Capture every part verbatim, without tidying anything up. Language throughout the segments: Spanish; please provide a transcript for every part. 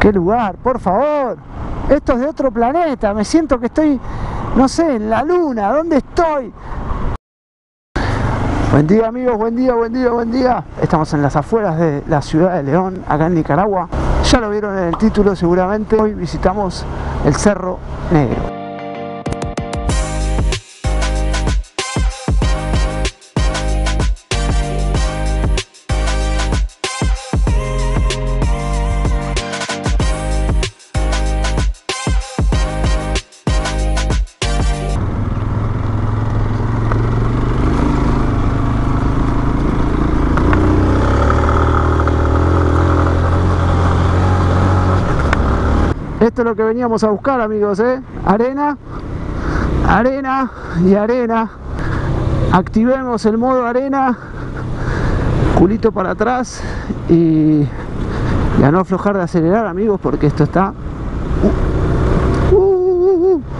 ¡Qué lugar, por favor! Esto es de otro planeta, me siento que estoy, no sé, en la luna. ¿Dónde estoy? Buen día amigos, buen día, buen día, buen día. Estamos en las afueras de la ciudad de León, acá en Nicaragua. Ya lo vieron en el título seguramente. Hoy visitamos el Cerro Negro. Esto es lo que veníamos a buscar, amigos, ¿eh? Arena, arena y arena. Activemos el modo arena, culito para atrás y, y a no aflojar de acelerar, amigos, porque esto está... Uh, uh, uh,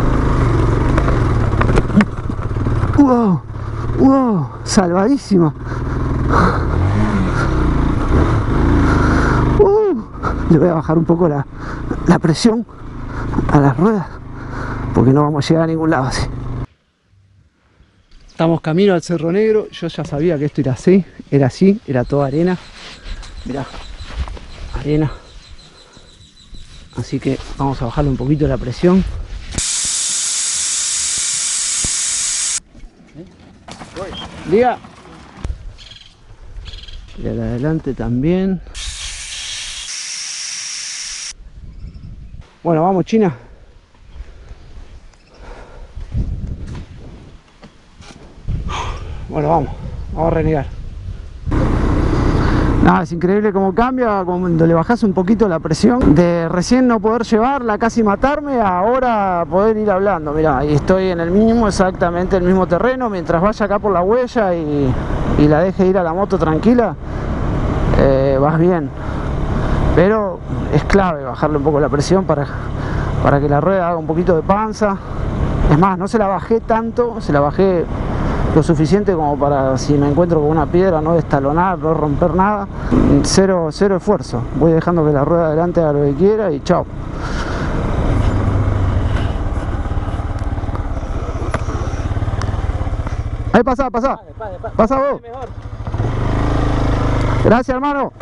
uh. Wow, wow, salvadísimo. Uh, le voy a bajar un poco la... la presión a las ruedas porque no vamos a llegar a ningún lado así. Estamos camino al Cerro Negro. Yo ya sabía que esto era así, era así, era toda arena. Mirá, arena. Así que vamos a bajarle un poquito la presión. Diga. Y al adelante también. Bueno, vamos, China. Bueno, vamos. Vamos a renegar. Nada, es increíble cómo cambia cuando le bajas un poquito la presión. De recién no poder llevarla, casi matarme, a ahora poder ir hablando. Mirá, ahí estoy en el mismo, exactamente el mismo terreno. Mientras vaya acá por la huella y, y la deje ir a la moto tranquila, eh, vas bien. Pero es clave bajarle un poco la presión para, para que la rueda haga un poquito de panza. Es más, no se la bajé tanto, se la bajé lo suficiente como para, si me encuentro con una piedra, no destalonar, no romper nada. Cero, cero esfuerzo. Voy dejando que la rueda adelante haga lo que quiera y chao. Ahí pasa, pasa. Pasa vos. Gracias, hermano.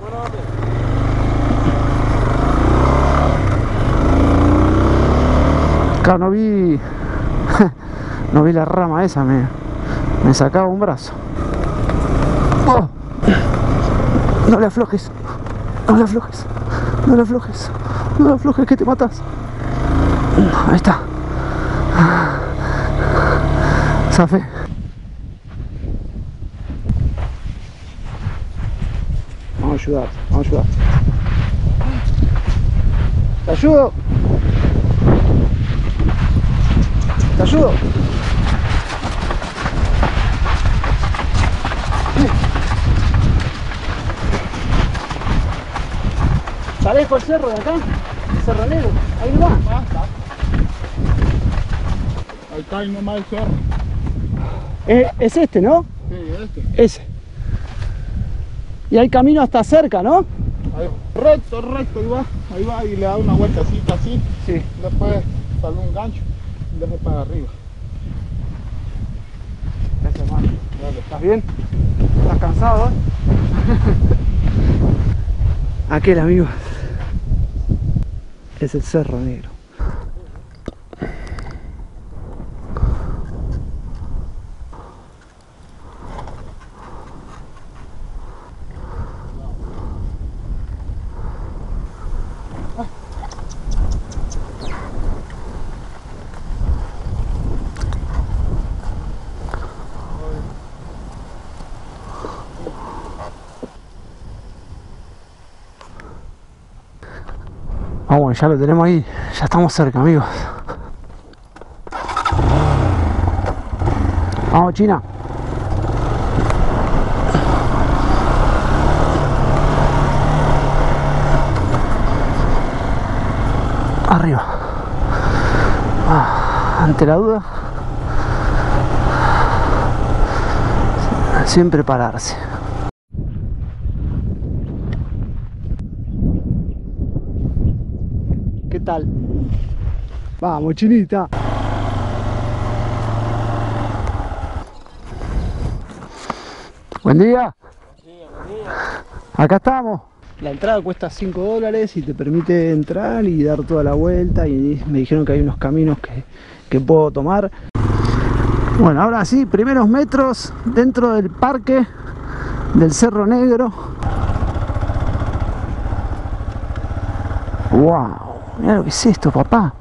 Claro, no vi no vi la rama esa, me, me sacaba un brazo. Oh. No le aflojes, no le aflojes, no le aflojes, no le aflojes que te matas. Ahí está. Zafé. Vamos a ayudar, vamos a ayudar. ¿Te ayudo? ¿Te ayudo? ¿Sabés por el cerro de acá? El Cerro Negro. Ahí no va. Ah, está. Ahí está ahí nomás el cerro. Es, es este, ¿no? Sí, este. Ese. Y hay camino hasta cerca, ¿no? Ahí, recto, recto, ahí va. Ahí va y le da una vueltecita así. Sí. Después sale un gancho. Deje para arriba. Gracias, hermano. ¿Estás bien? ¿Estás cansado, eh? Aquel, amigo, es el Cerro Negro. Vamos, ya lo tenemos ahí, ya estamos cerca, amigos. Vamos, China. Arriba. Ah, ante la duda, siempre pararse. qué tal. Vamos, chinita. Buen día. Acá estamos. La entrada cuesta cinco dólares y te permite entrar y dar toda la vuelta. Y me dijeron que hay unos caminos que, que puedo tomar. Bueno, ahora sí, primeros metros dentro del parque del Cerro Negro. ¡Wow! Mira lo que es esto, papá.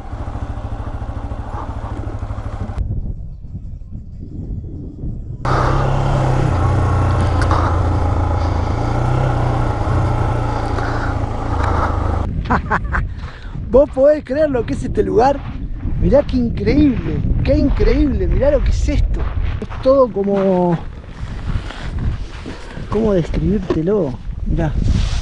¿Vos podés creer lo que es este lugar? Mirá qué increíble, qué increíble, mirá lo que es esto. Es todo como... ¿Cómo describírtelo? Mirá.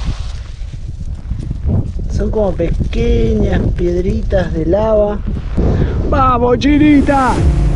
Son como pequeñas piedritas de lava. ¡Vamos, chinita!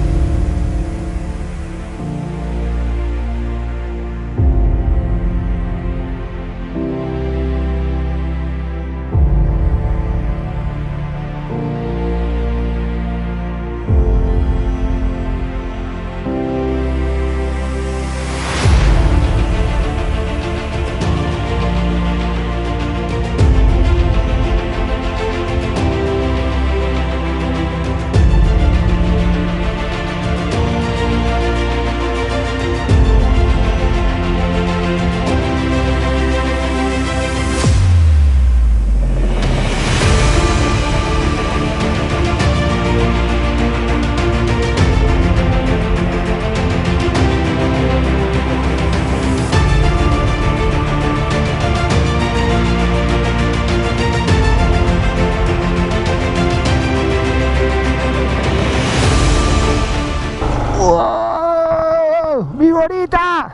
¡Viborita!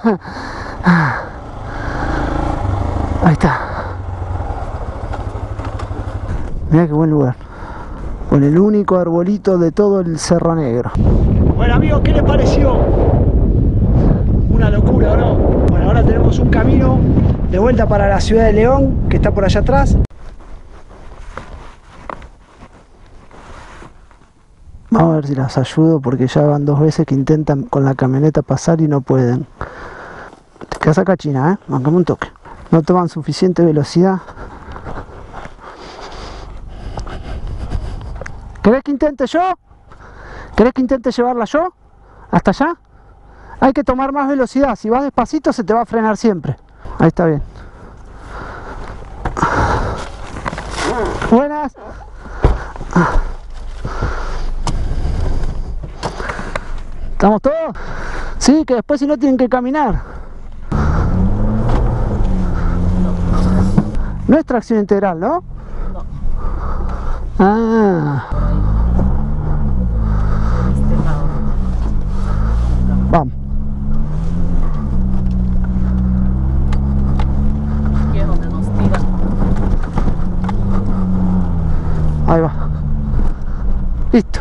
Ahí está. Mirá qué buen lugar. Con el único arbolito de todo el Cerro Negro. Bueno, amigos, ¿qué les pareció? Una locura, ¿no? Bueno, ahora tenemos un camino de vuelta para la ciudad de León, que está por allá atrás. Vamos a ver si las ayudo porque ya van dos veces que intentan con la camioneta pasar y no pueden. Te quedas acá, China, ¿eh? Mancame un toque. No toman suficiente velocidad. ¿Querés que intente yo? ¿Querés que intente llevarla yo? ¿Hasta allá? Hay que tomar más velocidad. Si vas despacito se te va a frenar siempre. Ahí está bien. Buenas. ¿Estamos todos? Sí, que después si no tienen que caminar. No es tracción integral, ¿no? No. Ah. Este lado. Vamos. Aquí es donde nos tiran. Ahí va. Listo.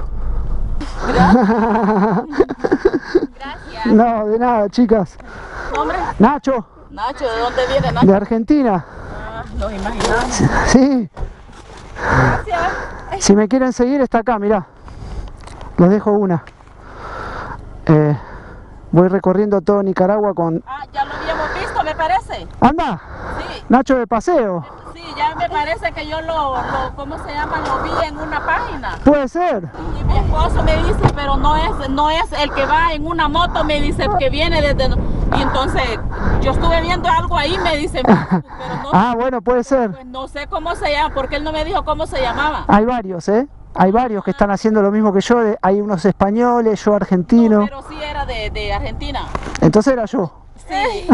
Gracias. No, de nada, chicas. Hombre, Nacho, Nacho, ¿de dónde viene Nacho? de Argentina. Ah, nos imaginamos. Sí. Gracias. Si me quieren seguir está acá, mirá. Les dejo una. Eh, voy recorriendo todo Nicaragua con... Ah, ya lo habíamos visto, me parece. ¡Anda! Sí, Nacho de paseo. sí, ya me parece que yo lo, lo, ¿cómo se llama? Lo vi en una página. Puede ser. Y mi esposo me dice, pero no es, no es el que va en una moto, me dice que viene desde... Y entonces, yo estuve viendo algo ahí, me dice, pero no, Ah, bueno, puede ser. pues no sé cómo se llama, porque él no me dijo cómo se llamaba. Hay varios, ¿eh? Hay varios que están haciendo lo mismo que yo. Hay unos españoles, yo argentino. No, pero sí era de, de Argentina. Entonces era yo. Sí.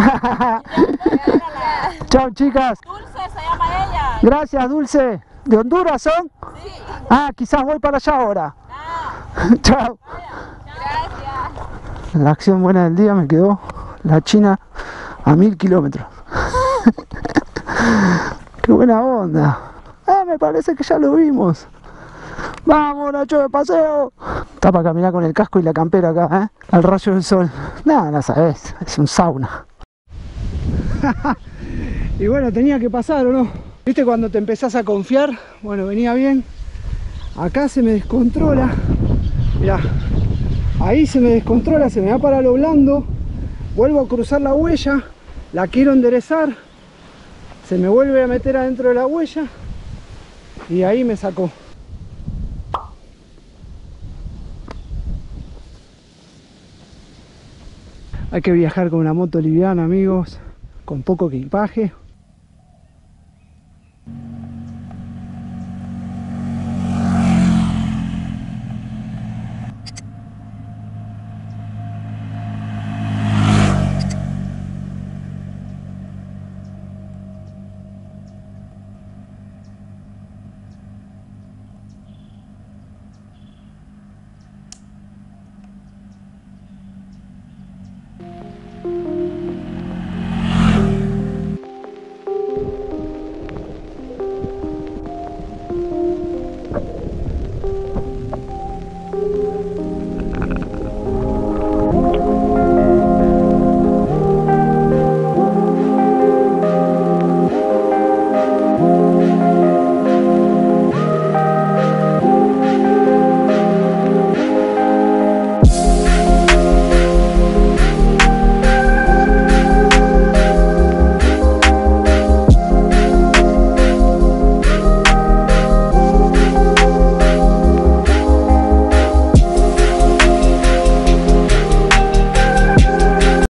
Chao, chicas. Dulce se llama ella. Gracias, Dulce. ¿De Honduras son? Sí. Ah, quizás voy para allá ahora. Ah, Chao. gracias. La acción buena del día me quedó la China a mil kilómetros. Qué buena onda. Ah, me parece que ya lo vimos. Vamos, Nacho de paseo. Está para caminar con el casco y la campera acá, ¿eh? Al rayo del sol. Nada, no sabes, es un sauna. Y bueno, tenía que pasar, ¿o no? ¿Viste cuando te empezás a confiar? Bueno, venía bien. Acá se me descontrola. Mirá, ahí se me descontrola, se me va para lo blando. Vuelvo a cruzar la huella, la quiero enderezar. Se me vuelve a meter adentro de la huella. Y ahí me sacó. Hay que viajar con una moto liviana, amigos, con poco equipaje.